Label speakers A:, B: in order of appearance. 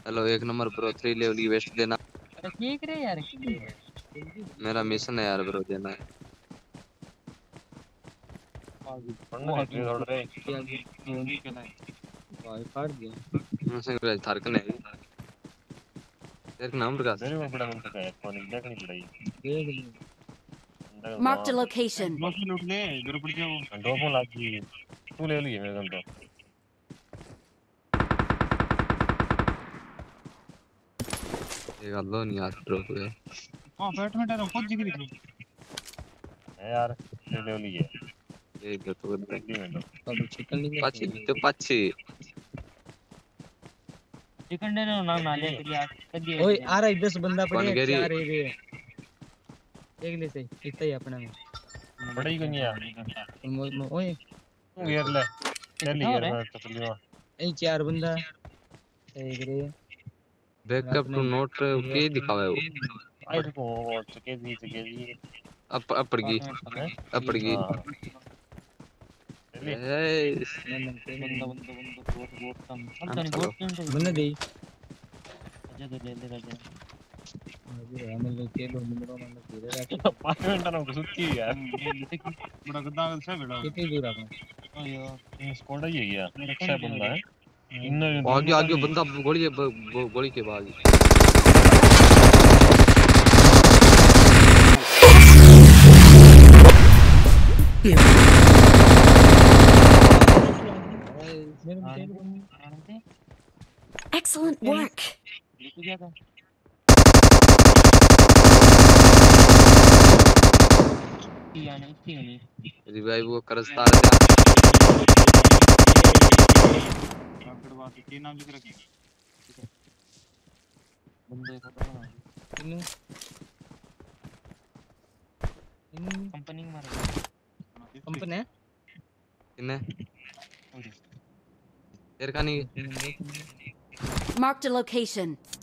A: Hello एक number bro 3 level की vest देना।
B: अरे ठीक रे यार
A: मेरा मिशन है यार ब्रो देना है।
B: भाई फाड़ दिया
A: मुझे थार कने तेरे नाम प्रकाश
C: मेरे को बड़ा मन का है फोन देखनी पड़ेगी।
B: देख ली
D: Marked a location.
C: लोग लूट ले इधर पड़ जाओ डोपो लागी तू ले लिए मेरे को
A: ये गल्लो नहीं यार ब्रो को
C: हां बैटमैन तो खुद जिगरी है यार ले लिए
A: ये इधर तो
B: अब चिकन नहीं
A: पाछी तो पाछी
B: चिकन देने नाम ना ले ओए आ रहा है 10 बंदा पड़े हैं 4 रे देख ले सही इतना ही अपना में
C: बड़ा ही गनिया
B: ओए
C: तू यार ले चल यार मैं तो चलियो
B: ए 4 बंदा देख रे
A: बैकअप टू नोट के दिखावा है वो
C: आई देखो चके जी
A: अपर की ए
B: बंदा दे अच्छा तो ले ले राजा अरे हमें लेके लो मिनरो में धीरे रख
C: 5 मिनट ना सुती यार बड़ा गद्दा से बेड़ा
B: कितनी दूर आ
C: अयो स्क्वाड ही है यार अच्छा बंदा है
A: आगे आगे बंदा गोली के बाद
D: Excellent work.
A: रिवाइव वो करस्ता
C: बात के नाम लिख रखे
B: बंदे को कंपनी मार कंपनी है
A: इन्हें तेरे का नहीं
D: Marked a location.